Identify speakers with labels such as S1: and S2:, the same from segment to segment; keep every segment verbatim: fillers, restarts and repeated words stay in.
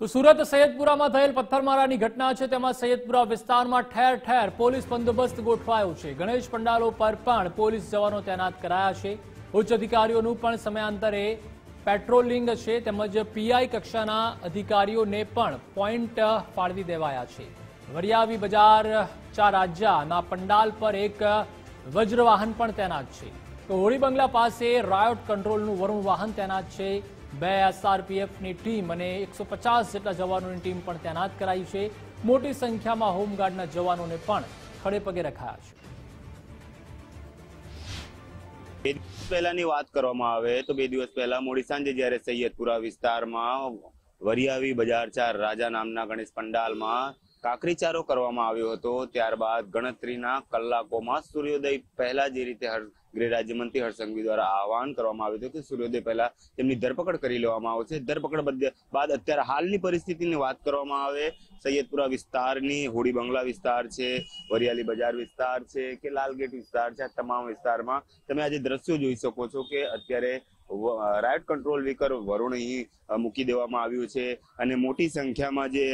S1: તો સુરત સૈયદપુરામાં થયેલ પથ્થરમારાની ઘટના છે, તેમાં સૈયદપુરા વિસ્તારમાં ઠેર ઠેર પોલીસ બંદોબસ્ત ગોઠવાયો છે। ગણેશ પંડાલો પર પણ પોલીસ જવાનો તૈનાત કરાયા છે। ઉચ્ચ અધિકારીઓનું પણ સમયાંતરે પેટ્રોલિંગ છે, તેમજ પીઆઈ કક્ષાના અધિકારીઓને પણ પોઈન્ટ ફાળવી દેવાયા છે। વરિયાવી બજાર ચાર રાજ્યના પંડાલ પર એક વજ્રવાહન પણ તૈનાત છે। તો હોળી બંગલા પાસે રાયોટ કંટ્રોલનું વરુણ વાહન તૈનાત છે। બે એસઆરપીએફની ટીમ અને એકસો પચાસ જેટલા જવાનોની ટીમ પણ તૈનાત કરાઈ છે। મોટી સંખ્યામાં હોમગાર્ડના જવાનોને પણ ખડે પગે રખાયા છે।
S2: બે દિવસ પહેલાની વાત કરવામાં આવે તો બે દિવસ પહેલા મોડી સાંજે જ્યારે સૈયદપુરા વિસ્તારમાં વરિયાવી બજાર ચાર રાજા નામના ગણેશ પંડાલમાં કાકરીચારો કરવામાં આવ્યો હતો, ત્યારબાદ ગણતરીના કલાકોમાં સૂર્યોદય પહેલા જે રીતે ગૃહ રાજ્યમંત્રી હર્ષ સંઘવી દ્વારા આહવાન કરવામાં આવ્યું હતું કે સૂર્યોદય પહેલા તેમની ધરપકડ કરી લેવામાં આવશે। ધરપકડ બાદ અત્યારે હાલની પરિસ્થિતિની વાત કરવામાં આવે, સૈયદપુરા વિસ્તારની હોળી બંગલા વિસ્તાર છે, વરિયાલી બજાર વિસ્તાર છે કે લાલગેટ વિસ્તાર છે, આ તમામ વિસ્તારમાં તમે આજે દ્રશ્યો જોઈ શકો છો કે અત્યારે રાયોટ કંટ્રોલ વ્હીકલ વરુણ અહીં મૂકી દેવામાં આવ્યું છે અને મોટી સંખ્યામાં જે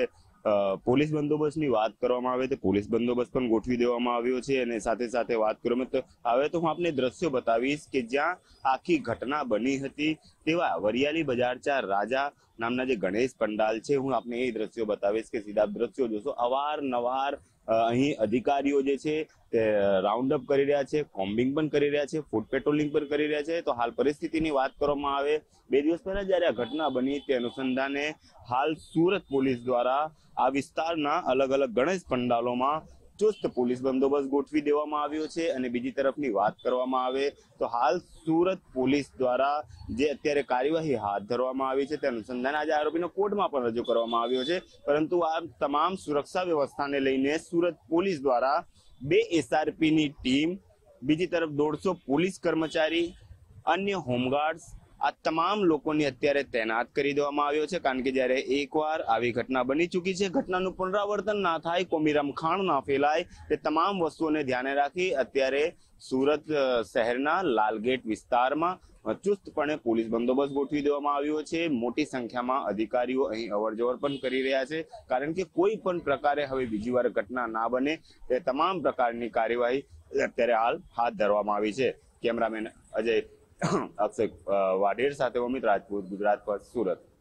S2: પોલીસ બંદોબસ્તની વાત કરવામાં આવે તો પોલીસ બંદોબસ્ત પણ ગોઠવી દેવામાં આવ્યો છે। અને સાથે સાથે વાત કરવામાં તો હવે તો હું આપને દ્રશ્યો બતાવીશ કે જ્યાં આખી ઘટના બની હતી તેવા વરિયાલી બજાર ચાર રાજા નામના જે ગણેશ પંડાલ છે, હું આપને એ દ્રશ્યો બતાવીશ કે સીધા દ્રશ્યો જોશો। અવારનવાર અહીં અધિકારીઓ જે છે તે રાઉન્ડ અપ કરી રહ્યા છે, કોમ્બિંગ પણ કરી રહ્યા છે, ફૂટ પેટ્રોલિંગ પણ કરી રહ્યા છે। તો હાલ પરિસ્થિતિની વાત કરવામાં આવે, બે દિવસ પહેલા જયારે આ ઘટના બની તે અનુસંધાને હાલ સુરત પોલીસ દ્વારા આ વિસ્તારના અલગ અલગ ગણેશ પંડાલોમાં ચુસ્ત પોલીસ બંદોબસ્ત ગોઠવી દેવામાં આવ્યો છે। અને બીજી તરફની વાત કરવામાં આવે તો હાલ સુરત પોલીસ દ્વારા જે અત્યારે કાર્યવાહી હાથ ધરવામાં આવી છે તે અનુસંધાને આજે આરોપીનો કોર્ટમાં પણ રજૂ કરવામાં આવ્યો છે। પરંતુ આ તમામ સુરક્ષા વ્યવસ્થાને લઈને સુરત પોલીસ દ્વારા બે એસઆરપીની ટીમ, બીજી તરફ દોઢસો પોલીસ કર્મચારી, અન્ય હોમગાર્ડ્સ, આ તમામ લોકોને અત્યારે તૈનાત કરી દેવામાં આવ્યો છે। કારણ કે જ્યારે એકવાર આવી ઘટના બની ચૂકી છે, ઘટનાનું પુનરાવર્તન ના થાય, કોમી રમખાણ ના ફેલાય, તે તમામ વસ્તુઓને ધ્યાને રાખી અત્યારે સુરત શહેરના લાલગેટ વિસ્તારમાં ચુસ્તપણે પોલીસ બંદોબસ્ત ગોઠવી દેવામાં આવ્યો છે। મોટી સંખ્યામાં અધિકારીઓ અહીં અવરજવર પણ કરી રહ્યા છે, કારણ કે કોઈ પણ પ્રકારે હવે બીજી વાર ઘટના ના બને તે તમામ પ્રકારની કાર્યવાહી અત્યારે હાલ હાથ ધરવામાં આવી છે। કેમેરામેન અજય અક્ષય વાઢેર સાથે અમિત રાજપૂત, ગુજરાત પર, સુરત।